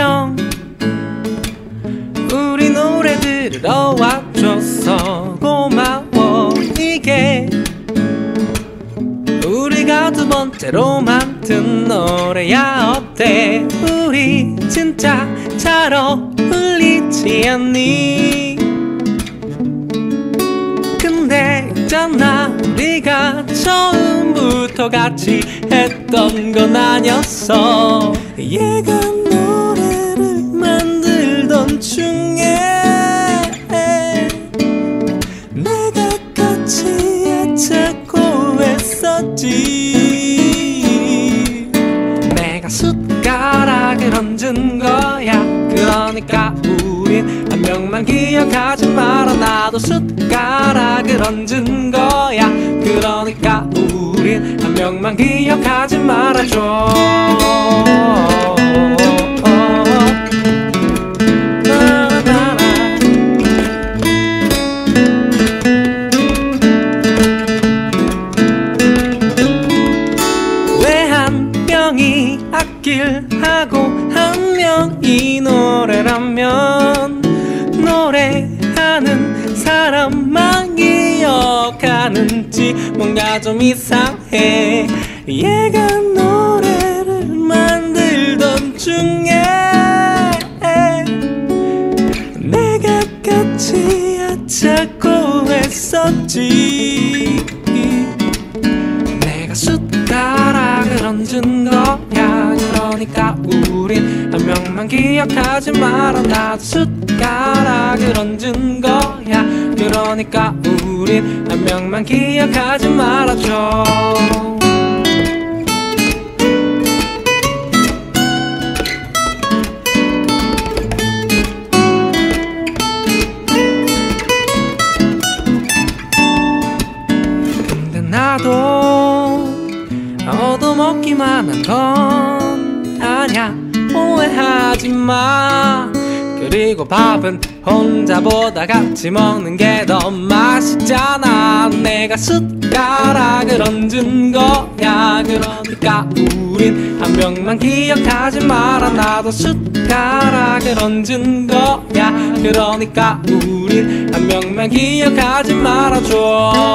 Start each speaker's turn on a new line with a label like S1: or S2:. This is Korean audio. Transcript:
S1: 안녕. 우리 노래 들으러 와줘서 고마워. 이게 우리가 두 번째로 만든 노래야. 어때? 우리 진짜 잘 어울리지 않니? 근데 있잖아, 우리가 처음부터 같이 했던 건 아니었어. 얘가 노래를 만들던 중에 내가 같이 찾고 했었지. 내가 숟가락을 얹은 거야. 그러니까 우린 한 명만 기억하지 마라. 나도 숟가락을 얹은 거야. 그러니까 우린 한 명만 기억하지 말아줘. 왜 한 명이 아낄하고 한 명이 노래라면 노래하는 사람만 기억하는지 뭔가 좀 이상해. 얘가 노래를 만들던 중에 내가 같이 찾고 했었지. 내가 숟가락을 얹은 거야. 그러니까 우린 한 명만 기억하지 마라. 나도 숟가락을 얹은 거야. 그러니까 우린 한 명만 기억하지 말아줘. 근데 나도 얻어먹기만 한 건 아냐. 오해하지 마. 그리고 밥은 혼자보다 같이 먹는 게 더 맛있잖아. 내가 숟가락을 얹은 거야. 그러니까 우린 한 명만 기억하지 마라. 나도 숟가락을 얹은 거야. 그러니까 우린 한 명만 기억하지 말아줘.